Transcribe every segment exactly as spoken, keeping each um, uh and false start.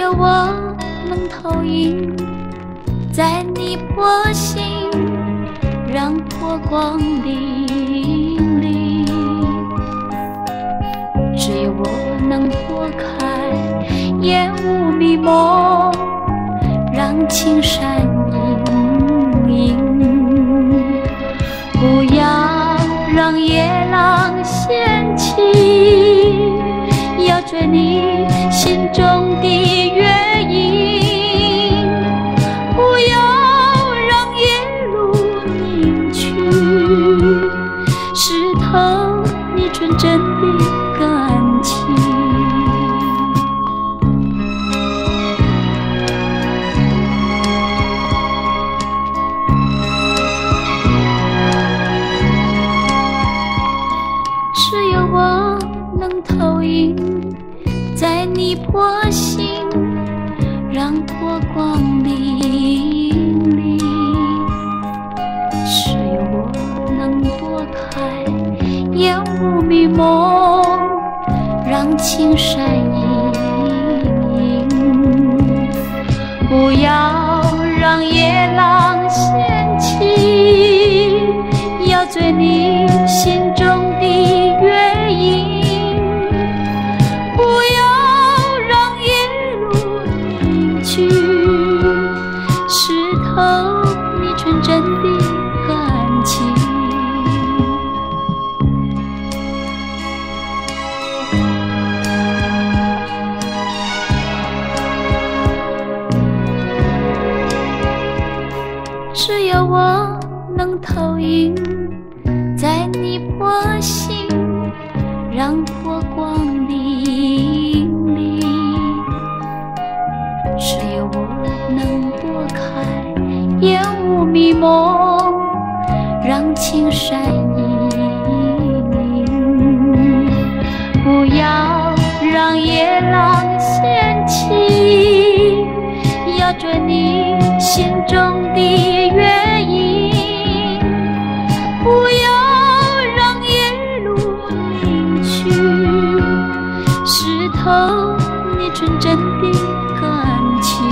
有我能投影在你波心，让波光粼粼。只有我能拨开烟雾迷蒙，让青山隐隐。不要让夜郎掀起，要追你心中的月影。不要让夜路凝去，湿透你纯真的感情。只有我能投影在你波心，让波光粼粼。只有我能拨开烟雾迷蒙，让青山隐隐。不要让夜郎掀起，要追你心中的月影。不要让夜路凝去，湿透你纯真的感情。只有我能投影在你波心，让波光粼粼。只有我能拨开烟雾迷蒙，让青山隐隐。不要让夜郎掀起，要追你心中的月影。不要让夜路凝去，湿透你纯真的感情。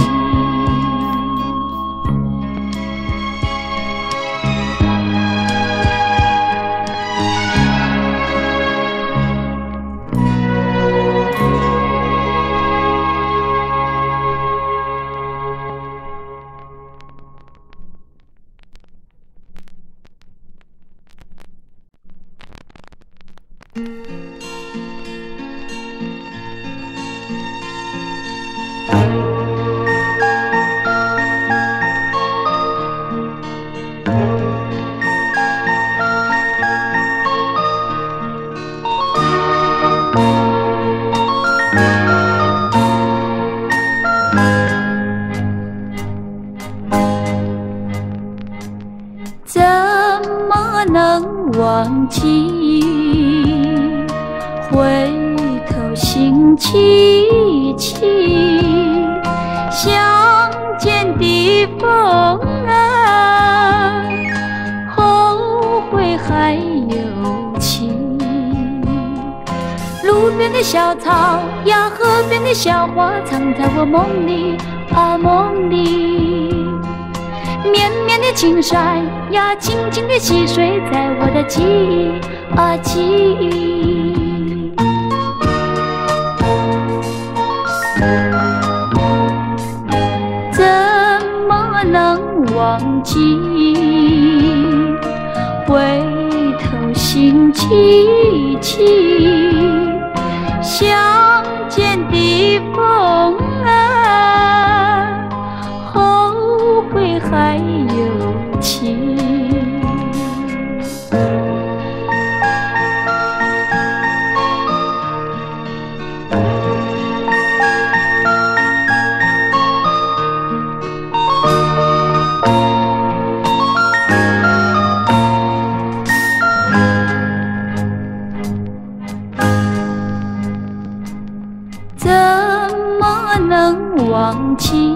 怎么能忘记？回头心凄凄，相见的风啊，后悔还有期。路边的小草呀，河边的小花，藏在我梦里啊梦里。绵绵的青山呀，静静的溪水，在我的记忆啊记忆。怎么能忘记？回头心凄凄，相见的风啊，后悔还有期。怎么能忘记？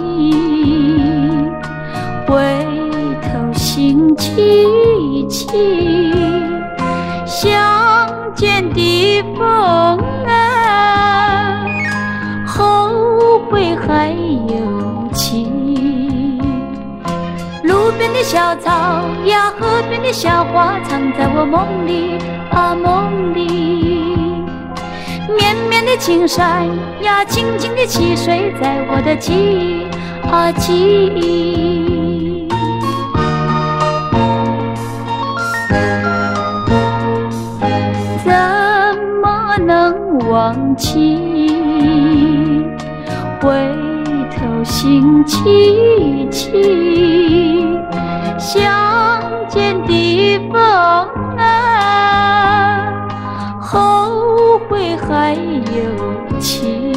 回头心凄凄，相见的风啊，后悔还小草呀，河边的小花，藏在我梦里啊梦里。绵绵的青山呀，静静的溪水，在我的记忆啊记忆。怎么能忘记？回头心凄凄，相见的风啊，后悔还有期。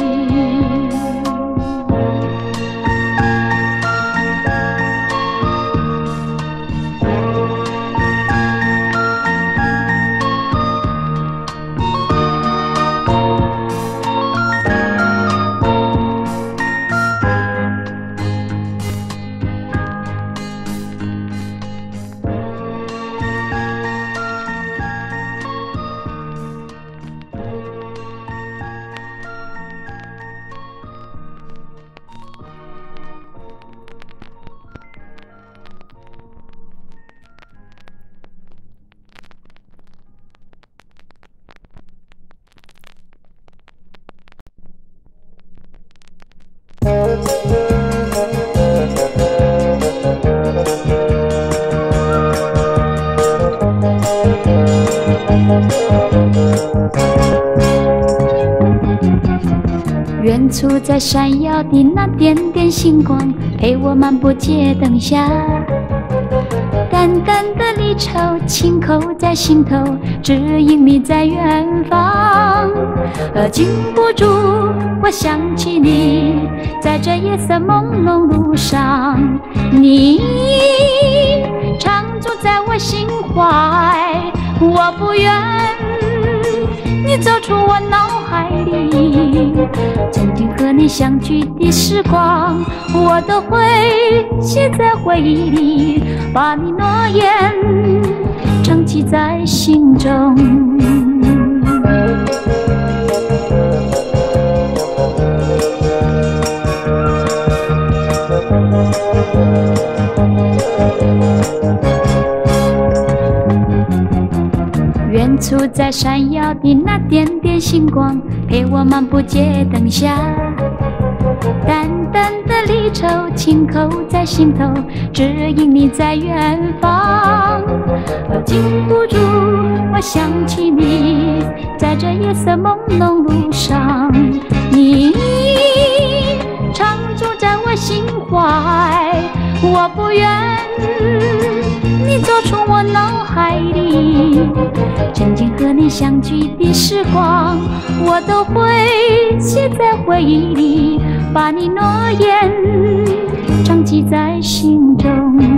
远处在闪耀的那点点星光，陪我漫步街灯下。淡淡的离愁，轻扣在心头，指引你在远方。而禁不住我想起你，在这夜色朦胧路上，你常驻在我心怀。我不愿你走出我脑海里，曾经和你相聚的时光，我都会写在回忆里，把你诺言常记在心中。远处在闪耀的那点点星光，陪我漫步街灯下。淡淡的离愁，轻扣在心头，指引你在远方。而禁不住我想起你，在这夜色朦胧路上，你常驻在我心怀。我不愿你走出我脑海里，曾经和你相聚的时光，我都会写在回忆里，把你诺言常记在心中。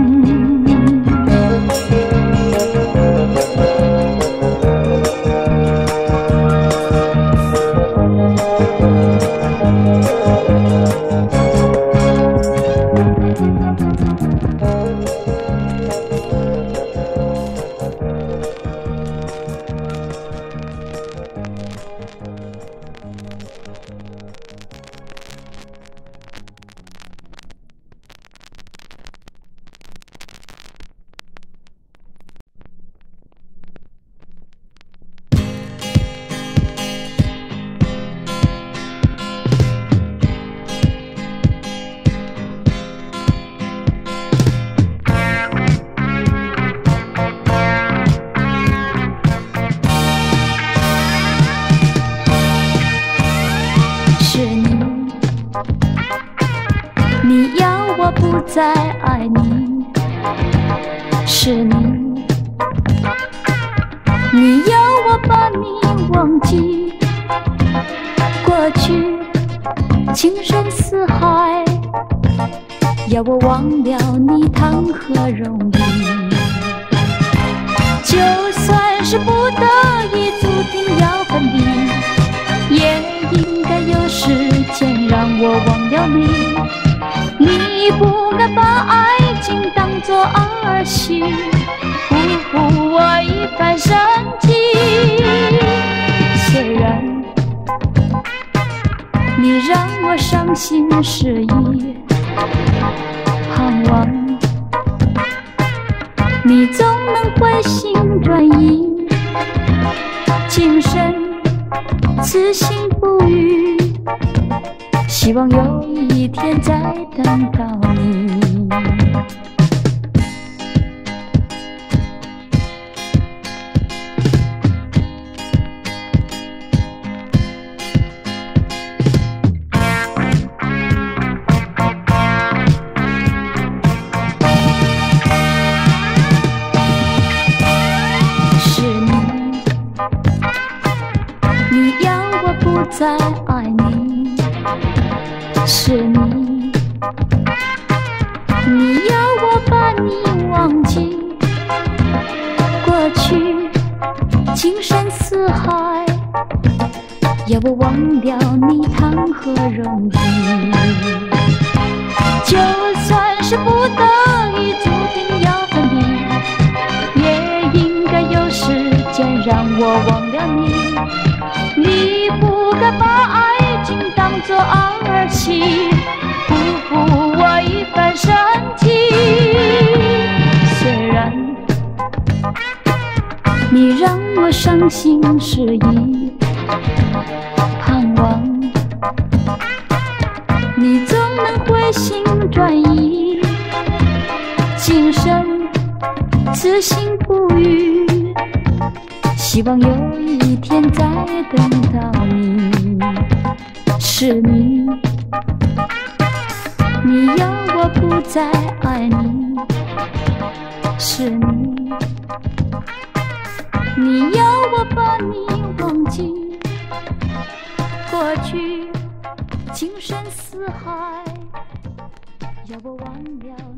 再爱你，是你，你要我把你忘记。过去情深似海，要我忘了你谈何容易？就算是不得已注定要分离，也应该有时间让我忘了你。你不该把爱情当作儿戏，辜负我一番深情。虽然你让我伤心失意，盼望你总能回心转意，今生此心不渝，希望有一天再等到你。再爱你，是你，你要我把你忘记，过去情深似海，要我忘掉你谈何容易？就算是不得已注定要分离，也应该有时间让我忘了你。你不该把爱情当作儿戏，辜负我一番深情。虽然你让我伤心失意，盼望你总能回心转意，今生此心不渝，希望有一天再等到你。是你，你要我不再爱你，是你，你要我把你忘记，过去情深似海，要我忘掉